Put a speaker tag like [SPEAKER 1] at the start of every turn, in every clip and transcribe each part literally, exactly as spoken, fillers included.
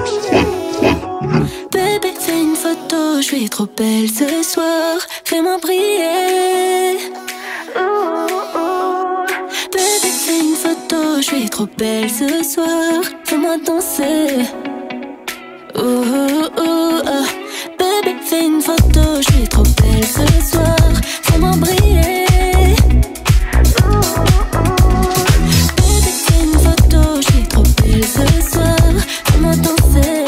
[SPEAKER 1] Bébé, fais une photo, je suis trop belle ce soir. Fais-moi briller. Bébé, fais une photo, je suis trop belle ce soir. Fais-moi danser. Ooh, ooh, ooh. Bébé, fais une photo, je suis trop belle ce soir. Fais-moi briller. Bébé, fais une photo, je suis trop belle ce soir. Fais-moi danser.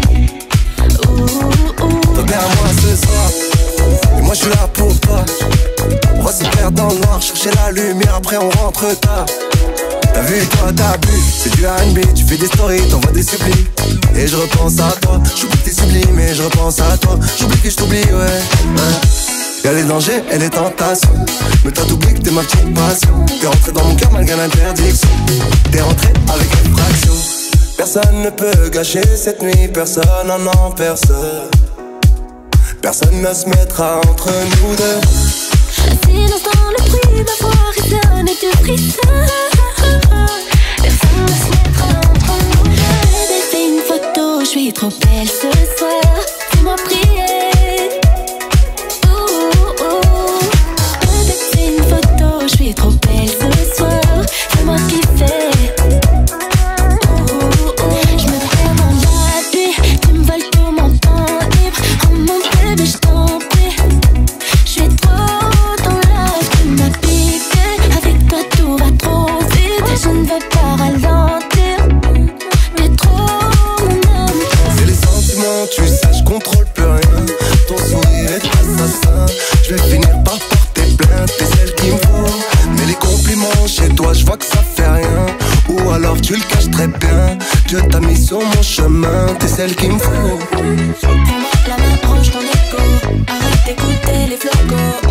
[SPEAKER 1] Ooh, ooh.
[SPEAKER 2] T'as bien à moi ce soir, et moi je suis là pour toi. On va se perdre dans le noir, chercher la lumière, après on rentre tard. T'as vu, toi t'as bu, c'est du R and B. Tu fais des stories, t'envoies des supplis. Et je repense à toi, j'oublie que t'es sublime. Et je repense à toi, j'oublie que je t'oublie, ouais, ouais. Y'a les dangers et les tentations, mais t'as oublié que t'es ma petite passion. T'es rentré dans mon cœur malgré l'interdiction. T'es rentré avec une fraction. Personne ne peut gâcher cette nuit, personne, non non personne. Personne ne se mettra entre nous deux.
[SPEAKER 1] Silence dans le bruit, ma voix résonne et tu frissonnes. Personne ne se mettra entre nous deux. Bébé, fais une photo, je suis trop belle ce soir. Fais-moi prier. Ouh, ouh. Bébé, fais une photo, je suis trop belle ce soir. Fais-moi kiffer. Ouh, ouh. Je me perds dans la nuit, tu me voles tout mon temps libre. Oh mon bébé, je t'en prie. Je suis trop dans l'âge, tu m'as piqué. Avec toi tout va trop vite, je ne veux pas ralentir. T'es trop mon homme.
[SPEAKER 2] C'est les sentiments, tu sais, je contrôle plus rien. Ton sourire est assassin, je vais finir par porter plainte. T'es celle qu'il me faut, mais les compliments chez toi, je vois que ça fait rien. Ou alors tu le caches très bien, Dieu t'a mis sur mon chemin. T'es celle qu'il me faut.
[SPEAKER 1] Prends-moi la main, range ton écho. Arrête d'écouter les flocos.